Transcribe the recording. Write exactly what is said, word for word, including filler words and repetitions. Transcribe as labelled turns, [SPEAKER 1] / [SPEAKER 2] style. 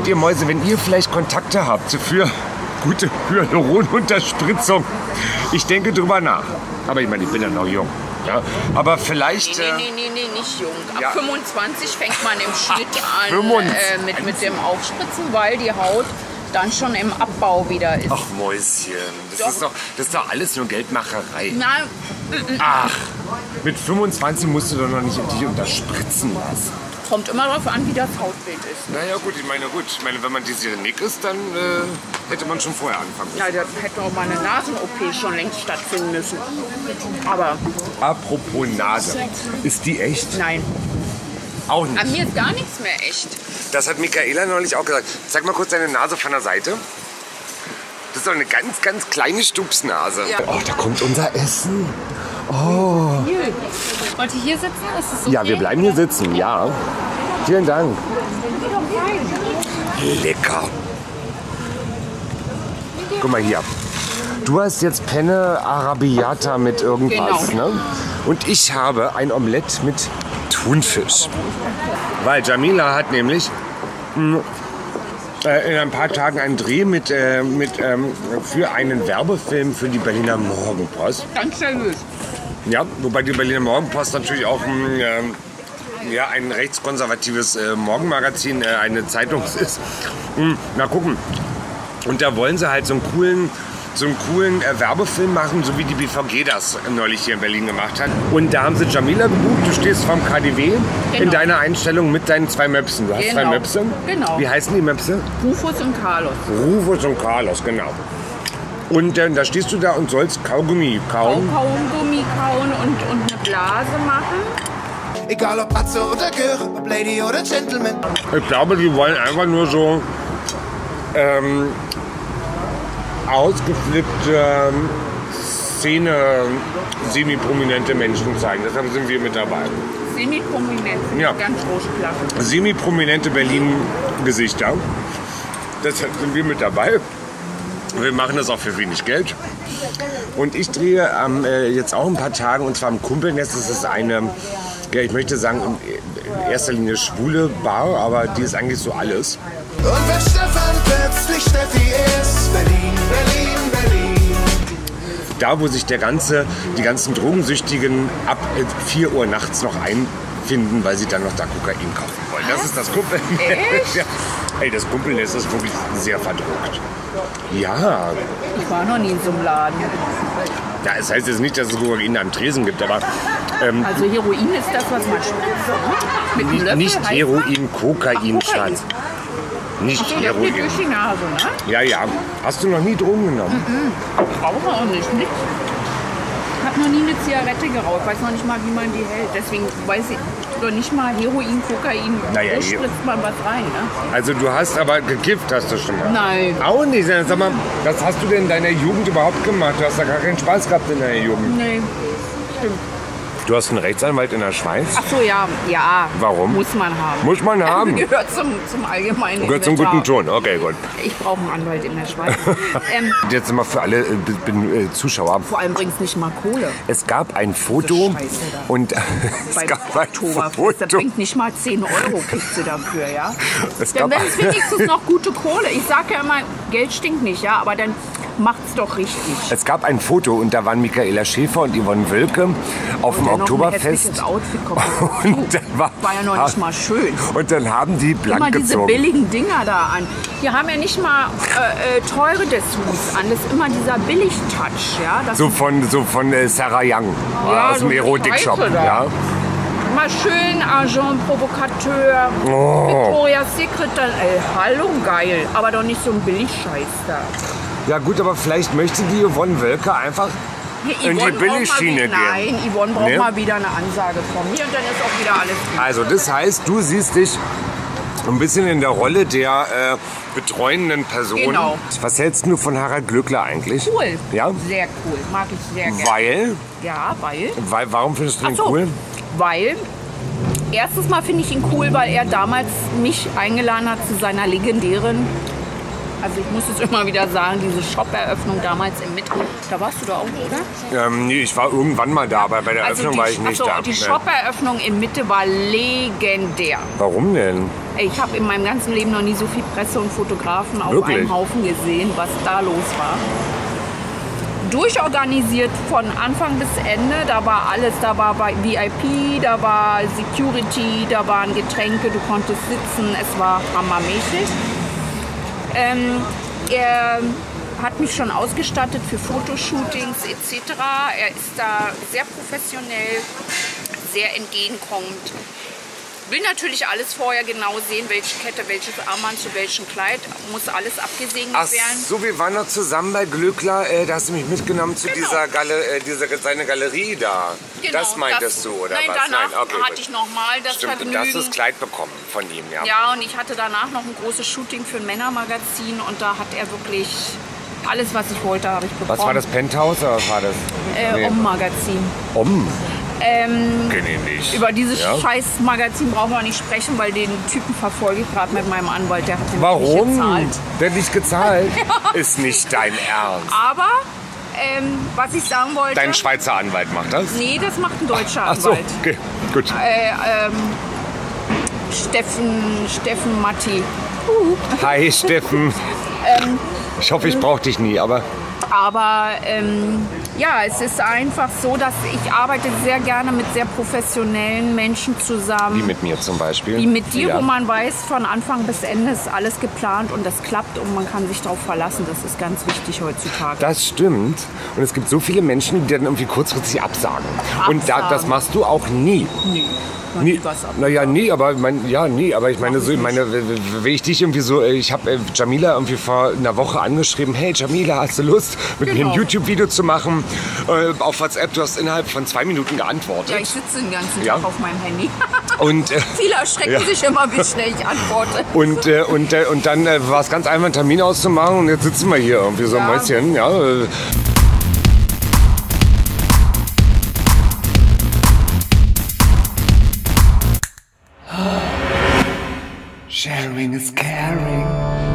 [SPEAKER 1] Und ihr Mäuse, wenn ihr vielleicht Kontakte habt für gute Hyaluronunterspritzung, ich denke drüber nach. Aber ich meine, ich bin ja noch jung. Ja, aber vielleicht...
[SPEAKER 2] Nee, nee, nee, nee, nee, nicht jung. Ab ja. fünfundzwanzig fängt man im Schnitt
[SPEAKER 1] Ach,
[SPEAKER 2] an äh, mit, mit dem Aufspritzen, weil die Haut dann schon im Abbau wieder ist.
[SPEAKER 1] Ach Mäuschen, das, doch. Ist, doch, das ist doch alles nur Geldmacherei.
[SPEAKER 2] Nein.
[SPEAKER 1] Ach, mit fünfundzwanzig musst du doch noch nicht dich unterspritzen lassen.
[SPEAKER 2] Kommt immer darauf an, wie das Hautbild ist.
[SPEAKER 1] Naja gut, ich meine gut, ich meine, wenn man Nick ist, dann äh, hätte man schon vorher anfangen müssen.
[SPEAKER 2] Ja, da hätte auch mal eine Nasen-O P schon längst stattfinden müssen. Aber...
[SPEAKER 1] Apropos Nase, ist die echt?
[SPEAKER 2] Nein.
[SPEAKER 1] Auch nicht?
[SPEAKER 2] An mir ist gar nichts mehr echt.
[SPEAKER 1] Das hat Michaela neulich auch gesagt. Zeig mal kurz deine Nase von der Seite. Das ist doch eine ganz, ganz kleine Stupsnase. Ja. Oh, da kommt unser Essen. Oh.
[SPEAKER 2] Hier. Wollt ihr hier sitzen? Ist das okay?
[SPEAKER 1] Ja, wir bleiben hier sitzen, ja. Vielen Dank. Lecker. Guck mal hier. Du hast jetzt Penne Arrabbiata mit irgendwas,
[SPEAKER 2] genau.
[SPEAKER 1] Ne? Und ich habe ein Omelett mit Thunfisch. Weil Jamila hat nämlich mh, äh, in ein paar Tagen einen Dreh mit, äh, mit, ähm, für einen Werbefilm für die Berliner Morgenpost.
[SPEAKER 2] Ganz seriös.
[SPEAKER 1] Ja, wobei die Berliner Morgenpost natürlich auch ein, äh, ja, ein rechtskonservatives äh, Morgenmagazin, äh, eine Zeitung ist. Hm, na gucken. Und da wollen sie halt so einen coolen, so einen coolen äh, Werbefilm machen, so wie die B V G das neulich hier in Berlin gemacht hat. Und da haben sie Jamila gebucht. Du stehst vom K D W genau. in deiner Einstellung mit deinen zwei Möpsen. Du hast
[SPEAKER 2] genau.
[SPEAKER 1] zwei Möpse.
[SPEAKER 2] Genau.
[SPEAKER 1] Wie heißen die Möpse?
[SPEAKER 2] Rufus und Carlos.
[SPEAKER 1] Rufus und Carlos, genau. Und äh, da stehst du da und sollst Kaugummi kauen.
[SPEAKER 2] Kaugummi kauen und, und eine Blase machen.
[SPEAKER 3] Egal ob Atze oder Göre, ob Lady oder Gentleman.
[SPEAKER 1] Ich glaube, die wollen einfach nur so ähm, ausgeflippte ähm, Szene, semi-prominente Menschen zeigen. Deshalb sind wir mit dabei.
[SPEAKER 2] Semi-prominent,
[SPEAKER 1] ja.
[SPEAKER 2] Ganz große Klasse.
[SPEAKER 1] Semi-prominente Berlin-Gesichter. Deshalb sind wir mit dabei. Wir machen das auch für wenig Geld. Und ich drehe ähm, äh, jetzt auch ein paar Tage, und zwar im Kumpelnest. Das ist eine, ja, ich möchte sagen, in erster Linie schwule Bar, aber die ist eigentlich so alles.
[SPEAKER 3] Und wenn Stefan plötzlich Steffi ist, Berlin, Berlin, Berlin.
[SPEAKER 1] Da, wo sich der ganze, die ganzen Drogensüchtigen ab vier Uhr nachts noch einfinden, weil sie dann noch da Kokain kaufen wollen. Das ist das Kumpelnest. Ja. Ey, das Kumpelnest ist wirklich sehr verdruckt. Ja.
[SPEAKER 2] Ich war noch nie in so einem Laden.
[SPEAKER 1] Ja, es heißt jetzt nicht, dass es Kokain am Tresen gibt, aber... Ähm,
[SPEAKER 2] also Heroin ist das, was man spritzt, mit
[SPEAKER 1] nicht,
[SPEAKER 2] Löffel
[SPEAKER 1] nicht Heroin, Kokain, Schatz. Nicht
[SPEAKER 2] Ach so,
[SPEAKER 1] Heroin.
[SPEAKER 2] Das geht durch die Nase, ne?
[SPEAKER 1] Ja, ja. Hast du noch nie Drogen genommen?
[SPEAKER 2] Mhm. Ich brauche auch nicht. Nix. Ich habe noch nie eine Zigarette geraucht. Ich weiß noch nicht mal, wie man die hält. Deswegen weiß ich doch nicht mal Heroin, Kokain.
[SPEAKER 1] Naja,
[SPEAKER 2] Wo spritzt man was rein, ne?
[SPEAKER 1] Also du hast aber gekifft, hast du schon mal?
[SPEAKER 2] Nein.
[SPEAKER 1] Auch nicht. Sag mal, was hast du denn in deiner Jugend überhaupt gemacht? Du hast da gar keinen Spaß gehabt in deiner Jugend.
[SPEAKER 2] Nee, stimmt.
[SPEAKER 1] Du hast einen Rechtsanwalt in der Schweiz?
[SPEAKER 2] Ach so, ja. Ja.
[SPEAKER 1] Warum?
[SPEAKER 2] Muss man haben.
[SPEAKER 1] Muss man haben?
[SPEAKER 2] Gehört zum, zum allgemeinen
[SPEAKER 1] Gehört zum guten Ton. Okay, gut.
[SPEAKER 2] Ich brauche einen Anwalt in der Schweiz. ähm,
[SPEAKER 1] Jetzt mal für alle äh, bin, äh, Zuschauer.
[SPEAKER 2] Vor allem bringt es nicht mal Kohle.
[SPEAKER 1] Es gab ein Foto
[SPEAKER 2] Scheiße da.
[SPEAKER 1] und es
[SPEAKER 2] Bei
[SPEAKER 1] gab ein
[SPEAKER 2] Oktoberfest, der
[SPEAKER 1] Foto.
[SPEAKER 2] bringt nicht mal zehn Euro kriegst du dafür, ja?
[SPEAKER 1] Es
[SPEAKER 2] Dann
[SPEAKER 1] gab
[SPEAKER 2] wäre es wenigstens noch gute Kohle. Ich sage ja immer, Geld stinkt nicht, ja, aber dann macht's doch richtig.
[SPEAKER 1] Es gab ein Foto und da waren Michaela Schäfer und Yvonne Wilke auf dem Oktoberfest.
[SPEAKER 2] Outfit kommt
[SPEAKER 1] und dann war,
[SPEAKER 2] war ja noch nicht mal schön.
[SPEAKER 1] Und dann haben die blank
[SPEAKER 2] immer diese
[SPEAKER 1] gezogen.
[SPEAKER 2] billigen Dinger da an. Die haben ja nicht mal äh, äh, teure Dessous an. Das ist immer dieser Billig-Touch, ja. Das
[SPEAKER 1] So von, so von äh, Sarah Young
[SPEAKER 2] ja,
[SPEAKER 1] aus dem
[SPEAKER 2] so
[SPEAKER 1] Erotik-Shop. Ja.
[SPEAKER 2] Mal schön Agent Provocateur,
[SPEAKER 1] Oh.
[SPEAKER 2] Victoria's Secret, dann, ey, hallo, geil. Aber doch nicht so ein Billig-Scheiß da.
[SPEAKER 1] Ja gut, aber vielleicht möchte die Yvonne Wilke einfach
[SPEAKER 2] Hier,
[SPEAKER 1] in die
[SPEAKER 2] Yvonne braucht mal
[SPEAKER 1] Billigschiene
[SPEAKER 2] wieder-
[SPEAKER 1] gehen.
[SPEAKER 2] Nein, Yvonne braucht
[SPEAKER 1] Nee?
[SPEAKER 2] mal wieder eine Ansage von mir und dann ist auch wieder alles gut.
[SPEAKER 1] Also das heißt, du siehst dich ein bisschen in der Rolle der äh, betreuenden Person.
[SPEAKER 2] Genau.
[SPEAKER 1] Was hältst du von Harald Glöckler eigentlich?
[SPEAKER 2] Cool.
[SPEAKER 1] Ja?
[SPEAKER 2] Sehr cool. Mag ich sehr gerne.
[SPEAKER 1] Weil?
[SPEAKER 2] Ja, weil.
[SPEAKER 1] Weil warum findest du ihn
[SPEAKER 2] Ach so,
[SPEAKER 1] cool?
[SPEAKER 2] Weil. Erstens mal finde ich ihn cool, weil er damals mich eingeladen hat zu seiner legendären Also ich muss es immer wieder sagen, diese Shop-Eröffnung damals im Mitte, da warst du da auch, oder?
[SPEAKER 1] Ähm, nee, ich war irgendwann mal da, aber bei der
[SPEAKER 2] Also
[SPEAKER 1] Eröffnung
[SPEAKER 2] die,
[SPEAKER 1] war ich nicht
[SPEAKER 2] achso,
[SPEAKER 1] da.
[SPEAKER 2] die
[SPEAKER 1] Nee.
[SPEAKER 2] Shop-Eröffnung in Mitte war legendär.
[SPEAKER 1] Warum denn?
[SPEAKER 2] Ich habe in meinem ganzen Leben noch nie so viel Presse und Fotografen auf
[SPEAKER 1] Wirklich?
[SPEAKER 2] einem Haufen gesehen, was da los war. Durchorganisiert von Anfang bis Ende, da war alles, da war bei V I P, da war Security, da waren Getränke, du konntest sitzen, es war hammermäßig. Ähm, er hat mich schon ausgestattet für Fotoshootings et cetera. Er ist da sehr professionell, sehr entgegenkommend. Will natürlich alles vorher genau sehen, welche Kette, welches Armband zu welchem Kleid, muss alles abgesegnet
[SPEAKER 1] Ach
[SPEAKER 2] werden.
[SPEAKER 1] so, wir waren noch zusammen bei Glöckler, äh, da hast du mich mitgenommen zu
[SPEAKER 2] Genau.
[SPEAKER 1] dieser Galle, äh, diese, seine Galerie da.
[SPEAKER 2] Genau,
[SPEAKER 1] das meintest
[SPEAKER 2] das-
[SPEAKER 1] du, oder
[SPEAKER 2] nein,
[SPEAKER 1] was?
[SPEAKER 2] danach
[SPEAKER 1] okay,
[SPEAKER 2] hatte
[SPEAKER 1] gut.
[SPEAKER 2] ich noch mal das
[SPEAKER 1] Stimmt, und
[SPEAKER 2] Vergnügen.
[SPEAKER 1] da hast du das Kleid bekommen von ihm, ja.
[SPEAKER 2] Ja, und ich hatte danach noch ein großes Shooting für ein Männermagazin und da hat er wirklich alles, was ich wollte, habe ich bekommen.
[SPEAKER 1] Was war das, Penthouse oder was war das?
[SPEAKER 2] Äh,
[SPEAKER 1] Nee.
[SPEAKER 2] Om-Magazin.
[SPEAKER 1] Om?
[SPEAKER 2] Ähm,
[SPEAKER 1] Kenn ich nicht.
[SPEAKER 2] über dieses
[SPEAKER 1] Ja?
[SPEAKER 2] scheiß Magazin brauchen wir nicht sprechen, weil den Typen verfolge ich gerade mit meinem Anwalt. Der hat nämlich
[SPEAKER 1] Warum?
[SPEAKER 2] nicht gezahlt.
[SPEAKER 1] Der hat nicht gezahlt? Ist nicht dein Ernst.
[SPEAKER 2] Aber, ähm, was ich sagen wollte...
[SPEAKER 1] Dein Schweizer Anwalt macht das?
[SPEAKER 2] Nee, das macht ein deutscher
[SPEAKER 1] Ach so,
[SPEAKER 2] Anwalt.
[SPEAKER 1] okay, gut.
[SPEAKER 2] Äh, ähm, Steffen, Steffen Matti. Uh.
[SPEAKER 1] Hi, Steffen.
[SPEAKER 2] Ähm,
[SPEAKER 1] Ich hoffe, ich brauche dich nie, aber
[SPEAKER 2] Aber ähm, ja, es ist einfach so, dass ich arbeite sehr gerne mit sehr professionellen Menschen zusammen.
[SPEAKER 1] wie mit mir zum Beispiel.
[SPEAKER 2] Wie mit dir,
[SPEAKER 1] Ja.
[SPEAKER 2] wo man weiß, von Anfang bis Ende ist alles geplant und das klappt und man kann sich darauf verlassen. Das ist ganz wichtig heutzutage.
[SPEAKER 1] Das stimmt. Und es gibt so viele Menschen, die dann irgendwie kurzfristig absagen. Und da,
[SPEAKER 2] Absagen.
[SPEAKER 1] das machst du auch nie.
[SPEAKER 2] Nee.
[SPEAKER 1] Nie,
[SPEAKER 2] was ab.
[SPEAKER 1] naja, nie, aber mein, ja, nie, aber ich meine, so, ich meine, wenn ich dich irgendwie so, ich habe äh, Jamila irgendwie vor einer Woche angeschrieben, hey Jamila, hast du Lust, mit mir
[SPEAKER 2] Genau.
[SPEAKER 1] ein YouTube-Video zu machen äh, auf WhatsApp? Du hast innerhalb von zwei Minuten geantwortet.
[SPEAKER 2] Ja, ich sitze den ganzen
[SPEAKER 1] Ja.
[SPEAKER 2] Tag auf meinem Handy.
[SPEAKER 1] Und, äh,
[SPEAKER 2] Viele erschrecken
[SPEAKER 1] Ja.
[SPEAKER 2] sich immer, wie schnell ich antworte.
[SPEAKER 1] und, äh, und, äh, und dann äh, war es ganz einfach, einen Termin auszumachen und jetzt sitzen wir hier irgendwie so ein
[SPEAKER 2] Ja.
[SPEAKER 1] Mäuschen. Ja, äh, Sharing is caring.